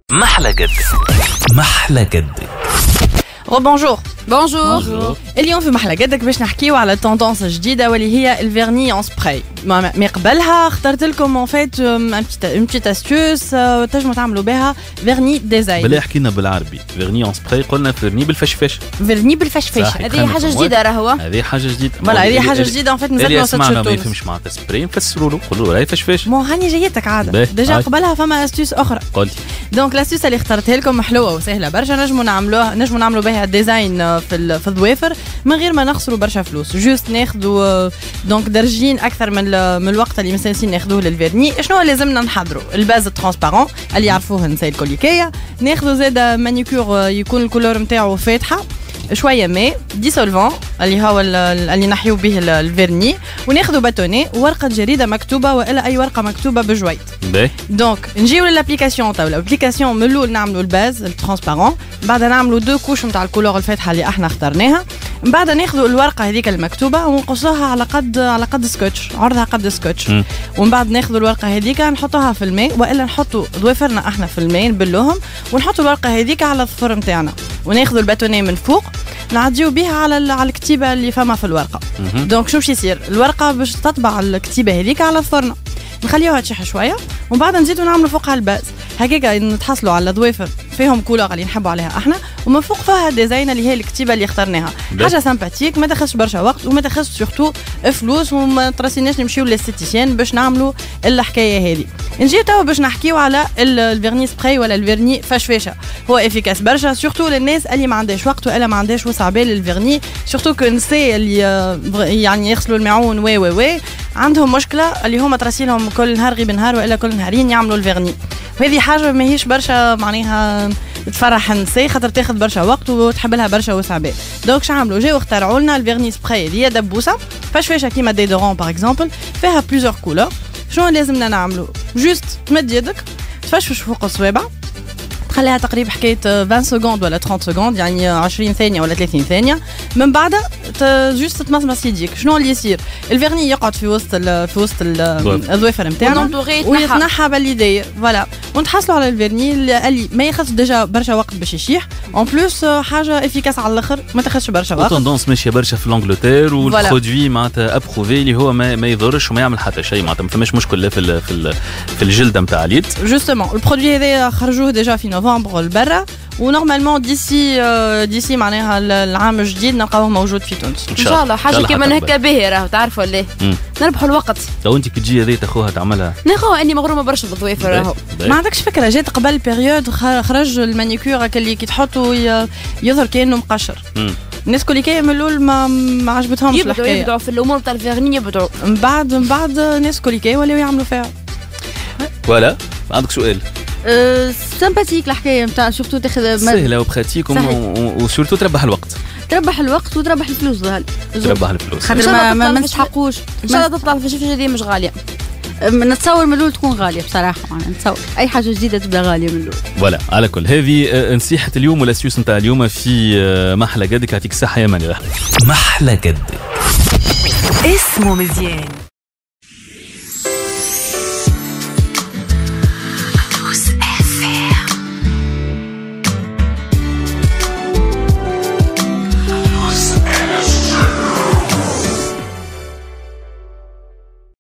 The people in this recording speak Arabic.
محلى قدك. محلى قدك. بونجور. بونجور. اليوم في محلى قدك باش نحكيو على تندونس جديده واللي هي الفيرني اون سبراي. ما قبلها اخترت لكم اون فيت اون بتيت استيوس تنجموا تعملوا بها فيرني ديزاين. بلا حكينا بالعربي فيرني اون سبراي، قلنا فيرني بالفشفاش. فيرني بالفشفاش هذه حاجه جديده راهو. هذه حاجه جديده. فوالا هذه حاجه جديده اون فيت مازال ما وصلتش ما يفهمش معناتها سبراي، نفسروا له نقولوا له راهي فشفاش. مو هاني جايتك عاده ديجا قبلها فما استيوس اخرى. قولي دونك لاستيوس اللي اخترتها لكم حلوه وسهله برشا، نجموا نعملوا بها ديزاين في الضوافر من غير ما نخسروا برشا فلوس. جوست ناخذوا دونك درجين اكثر من الوقت اللي مستنسين ناخذوه للفيرني. شنو لازمنا نحضروا؟ الباز ترانسبارون اللي يعرفوه نساء الكوليكيه، ناخذوا زاد مانيكور يكون الكولور نتاعو فاتحه شويه ماء ديسولفون اللي هو اللي نحيو به الفيرني، وناخذوا باتوني وورقه جريده مكتوبه والا اي ورقه مكتوبه بجويد. دونك نجيو للابليكاسيون تاع الابليكاسيون من الاول نعملوا الباز الترانسبارون، بعد نعملوا دو كوش نتاع الكولور الفاتحه اللي احنا اخترناها، من بعد ناخذوا الورقه هذيك المكتوبه ونقصوها على قد سكوتش، عرضها قد سكوتش، ومن بعد ناخذوا الورقه هذيك نحطوها في الماء والا نحطوا ضوافرنا احنا في الماء نبلوهم ونحطوا الورقه هذيك على الظفر نتاعنا، وناخذوا الباتوني من فوق نعديو بها على الكتيبه اللي فما في الورقه. دونك شو باش يصير؟ الورقه باش تطبع الكتيبه هذيك على الفرن، نخليوها تشح شويه ومن بعد نزيدوا نعملوا فوقها الباز هكاكا، نتحصلوا على ضوافر فيهم كولور اللي نحبوا عليها احنا، ومن فوق فيها ديزاين اللي هي الكتيبه اللي اخترناها. حاجه سامباتيك ما تاخذش برشا وقت وما تاخذش سورتو فلوس، وما ترسيناش نمشيو للاستيتيسيان باش نعملوا الحكايه هذه. نجيو توا باش نحكيو على الفيرني سبراي ولا الفيرني فشفاشه. هو افيكاس برشا سورتو للناس اللي ما عندهاش وقت والا ما عندهاش وسع بال الفيرني، سورتو كنساء اللي يعني يغسلوا الماعون وي عندهم مشكله اللي هما ترسيلهم كل نهار غير نهار والا كل نهارين يعملوا الفيرني. وهذه حاجه ماهيش برشا معناها تفرح النساء خاطر تاخذ برشا وقت وتحب لها برشا وسع بال. دونك شعملوا جاو اخترعوا لنا الفيرني سبراي اللي هي دبوسه فشفاشه كيما ديدورون باغ اكزومبل، فيها بليزيور كولور. شنو لازمنا نعملوا؟ جوست تمد يدك تفشفش فوق الصوابع، تخليها تقريبا حكايه 20 سكوند ولا 30 سكوند، يعني 20 ثانيه ولا 30 ثانيه، من بعد جوست تمصمص يديك. شنو اللي يصير؟ الفيرني يقعد في وسط الضوافر نتاعنا ويتنحى باللي داير فوالا، ونتحصلوا على الفيرني اللي ما ياخذش ديجا برشا وقت باش يشيح، اون بلوس حاجه افيكاس على الاخر ما تاخذش برشا وقت. التوندونس ماشيه برشا في لانجلتير، والبرودوي معناتها ابروفي اللي هو ما يضرش وما يعمل حتى شيء، معناتها ما فماش مشكل لا في الجلده نتاع اليد. جوستومون البرودوي هذا خرجوه ديجا في نوفمبر لبرا، ونورمالمون ديسي معناها العام الجديد نلقاوه موجود في تونس ان شاء الله. حاجه كيما هكا باهيه راهو تعرفوا ليه نربحوا الوقت. لو انت كي تجي هذه تاخوها تعملها ناخوها اني مغرومه برشا بالضوافر راهو. ما عندكش فكره جات قبل بيريود خرج المانيكور اللي كي تحطوا يظهر كانه مقشر. الناس كل كي من الاول ما عجبتهمش الحكايه، يبدعوا في الامور تاع الفيرني يبدعوا، من بعد الناس كل كي ولاو يعملوا فيها. ولا عندك سؤال؟ سامباتيك الحكايه نتاع سورتو تاخذ سهله وبراتيك وسورتو تربح الوقت وتربح الفلوس. تربح الفلوس خاطر ما نستحقوش. ان شاء الله تطلع الفشفشه هذه مش غاليه. نتصور من الاول تكون غاليه بصراحه، نتصور اي حاجه جديده تبدا غاليه من الاول. فوالا على كل هذه نصيحه اليوم والاسيوس نتاع اليوم في محلى قدك. يعطيك الصحه يا منى. محلى قدك اسمه مزيان.